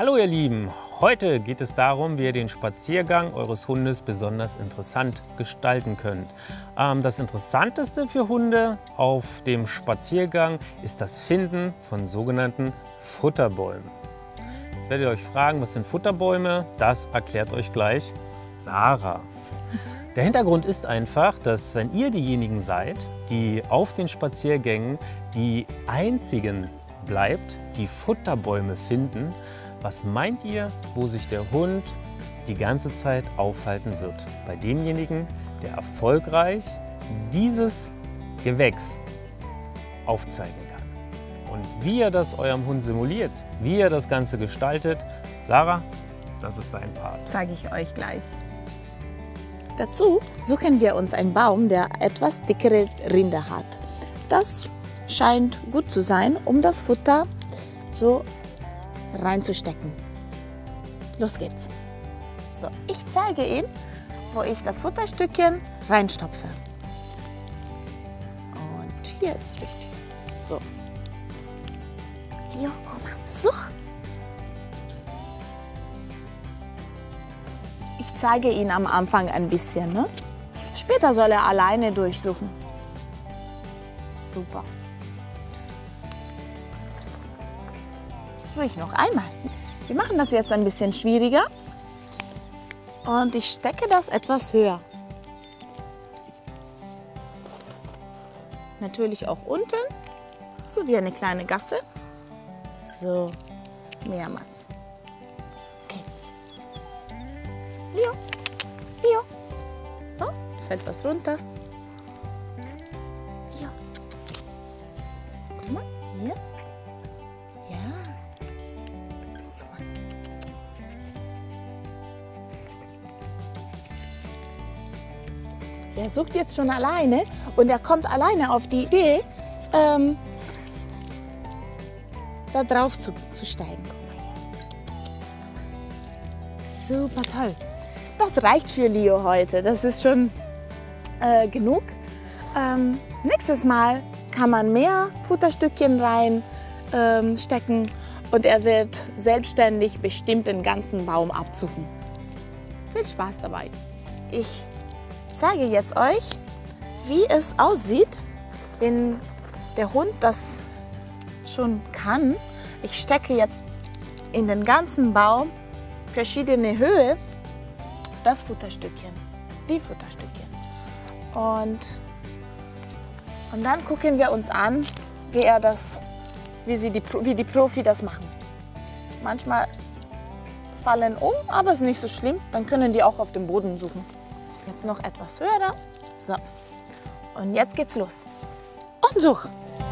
Hallo ihr Lieben, heute geht es darum, wie ihr den Spaziergang eures Hundes besonders interessant gestalten könnt. Das Interessanteste für Hunde auf dem Spaziergang ist das Finden von sogenannten Futterbäumen. Jetzt werdet ihr euch fragen, was sind Futterbäume? Das erklärt euch gleich Sarah. Der Hintergrund ist einfach, dass wenn ihr diejenigen seid, die auf den Spaziergängen die einzigen bleibt, die Futterbäume finden, was meint ihr, wo sich der Hund die ganze Zeit aufhalten wird? Bei demjenigen, der erfolgreich dieses Gewächs aufzeigen kann. Und wie ihr das eurem Hund simuliert, wie ihr das Ganze gestaltet, Sarah, das ist dein Part. Zeige ich euch gleich. Dazu suchen wir uns einen Baum, der etwas dickere Rinde hat. Das scheint gut zu sein, um das Futter so reinzustecken. Los geht's. So, ich zeige Ihnen, wo ich das Futterstückchen reinstopfe. Und hier ist richtig. So. Leo, guck mal. Such. Ich zeige Ihnen am Anfang ein bisschen, ne? Später soll er alleine durchsuchen. Super. Ruhig noch einmal. Wir machen das jetzt ein bisschen schwieriger. Und ich stecke das etwas höher. Natürlich auch unten, so wie eine kleine Gasse. So, mehrmals. Okay. Leo, Leo. Oh, fällt was runter. Leo. Guck mal, hier. Ja. So. Er sucht jetzt schon alleine und er kommt alleine auf die Idee, da drauf zu steigen. Guck mal. Super toll. Das reicht für Leo heute. Das ist schon genug. Nächstes Mal kann man mehr Futterstückchen rein stecken und er wird selbstständig bestimmt den ganzen Baum absuchen. Viel Spaß dabei. Ich zeige jetzt euch, wie es aussieht, wenn der Hund das schon kann. Ich stecke jetzt in den ganzen Baum verschiedene Höhe das Futterstückchen, die Futterstückchen. Und dann gucken wir uns an, wie die Profi das machen. Manchmal fallen um, aber es ist nicht so schlimm. Dann können die auch auf dem Boden suchen. Jetzt noch etwas höher. So. Und jetzt geht's los. Und such.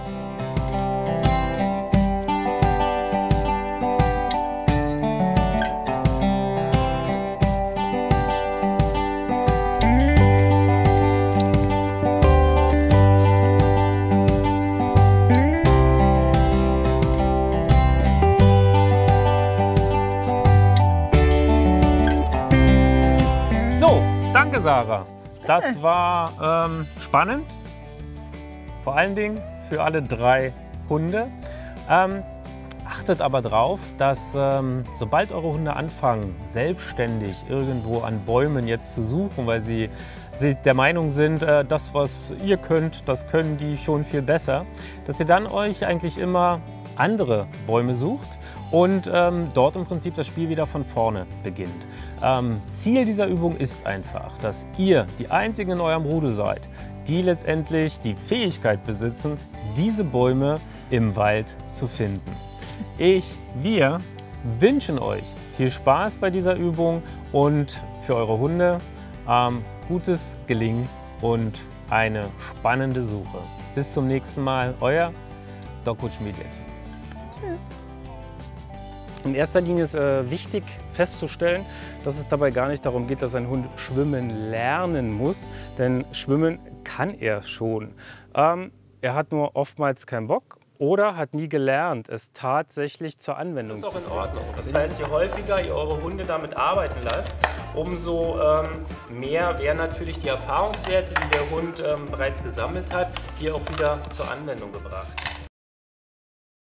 Danke, Sarah. Das war spannend, vor allen Dingen für alle 3 Hunde. Achtet aber darauf, dass sobald eure Hunde anfangen, selbstständig irgendwo an Bäumen jetzt zu suchen, weil sie der Meinung sind, das, was ihr könnt, das können die schon viel besser, dass ihr dann euch eigentlich immer andere Bäume sucht und dort im Prinzip das Spiel wieder von vorne beginnt. Ziel dieser Übung ist einfach, dass ihr die Einzigen in eurem Rudel seid, die letztendlich die Fähigkeit besitzen, diese Bäume im Wald zu finden. Wir wünschen euch viel Spaß bei dieser Übung und für eure Hunde gutes Gelingen und eine spannende Suche. Bis zum nächsten Mal, euer Dog-Coach Mediat. Tschüss. In erster Linie ist wichtig festzustellen, dass es dabei gar nicht darum geht, dass ein Hund schwimmen lernen muss, denn schwimmen kann er schon. Er hat nur oftmals keinen Bock oder hat nie gelernt, es tatsächlich zur Anwendung zu bringen. Das ist auch in Ordnung. Das heißt, je häufiger ihr eure Hunde damit arbeiten lasst, umso mehr werden natürlich die Erfahrungswerte, die der Hund bereits gesammelt hat, hier auch wieder zur Anwendung gebracht.